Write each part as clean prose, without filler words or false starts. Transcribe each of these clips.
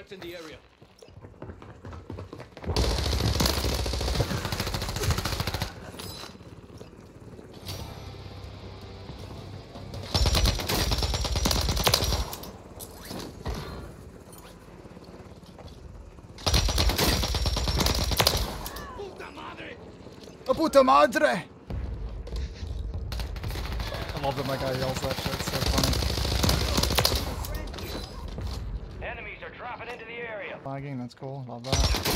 Threats in the area. Oh, puta madre! I love that my guy yells that shit, it's so funny. Enemies are dropping into the area. Lagging, that's cool, love that.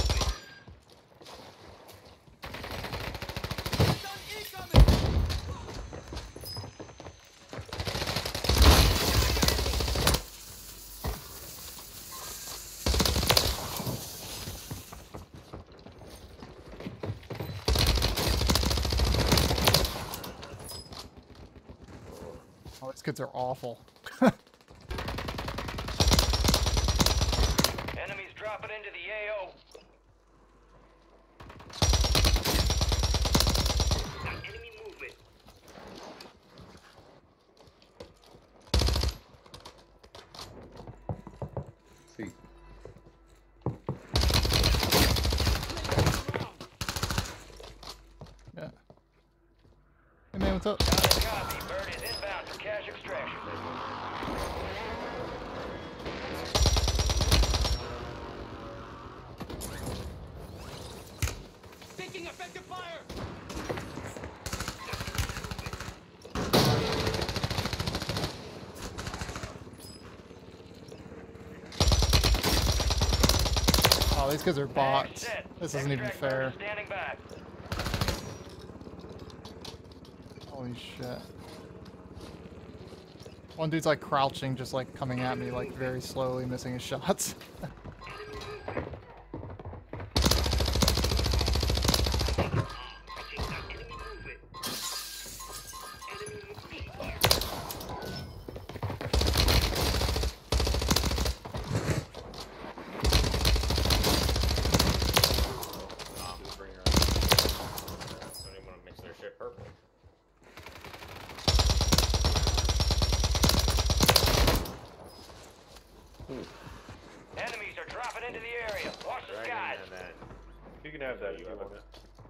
Oh, these kids are awful. Enemies dropping into the AO. Got enemy movement. See. Yeah. Hey man, what's up? Copy. Bird is inbound for cash extraction. Taking effective fire! Oh, these kids are bots. This isn't even Extract bird fair. is standing by. Holy shit. One dude's like crouching, just like coming at me like very slowly, missing his shots. Enemies are dropping into the area. Watch the skies. You can have that if you want it.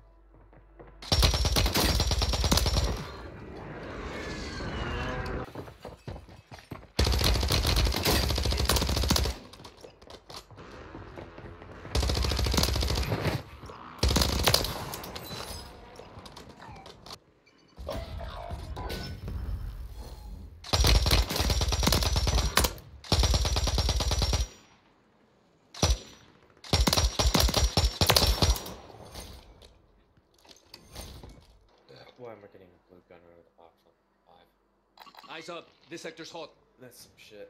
Why am I getting a blue gun out of the box on 5? Eyes up. This sector's hot. That's some shit.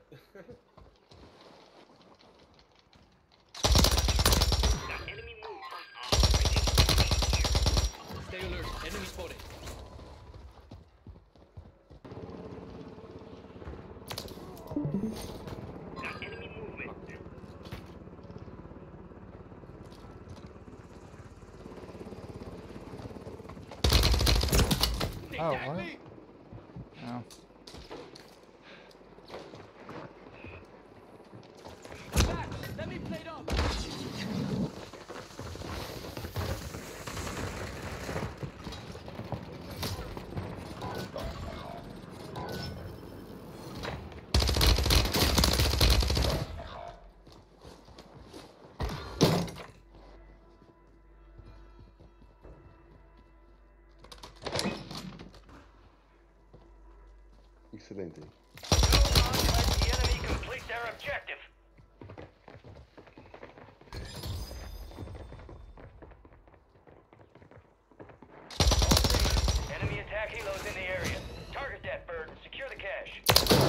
Got enemy move. Stay alert. Enemy spotted. Got enemy movement. Oh, what? Oh. Back. Let me plate up. Excelente. Go on, let the enemy complete their objective. Enemy attack helos in the area. Target that bird. Secure the cache.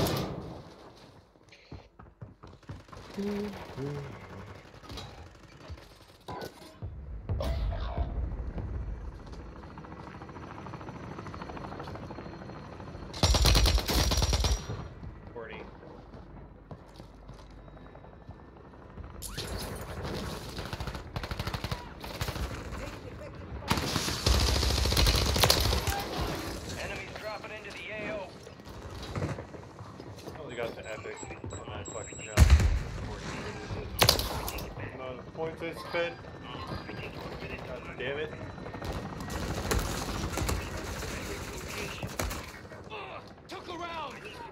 Enemies dropping into the AO. Oh, they got the epic on that fucking jump. No, the points I spent. God damn it. Took around.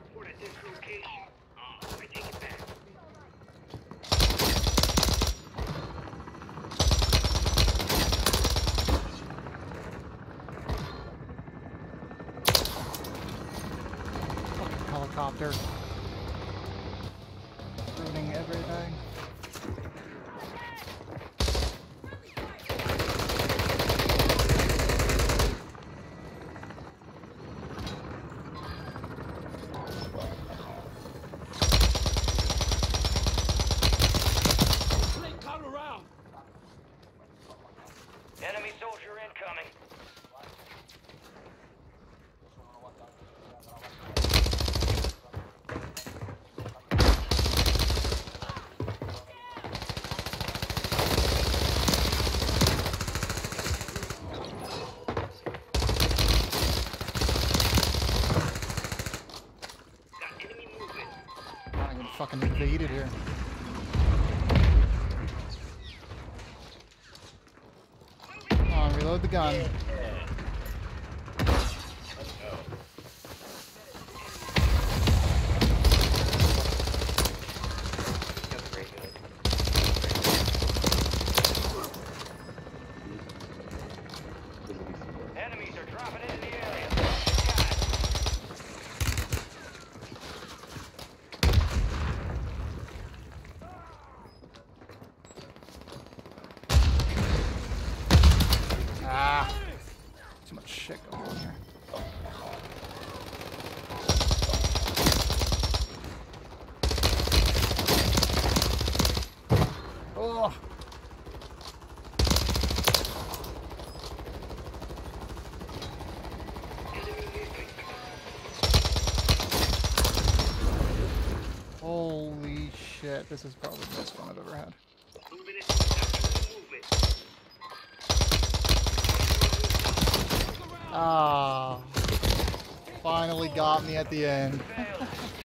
Fucking helicopter. Ruining everything. Plate counter round. Enemy soldier incoming. I'm getting fucking invaded here. Come on, reload the gun. Let's go. That's very good. Enemies are dropping into the area. Ah, too much shit going on here. Oh. Holy shit, this is probably the best one I've ever had. Ah, finally got me at the end.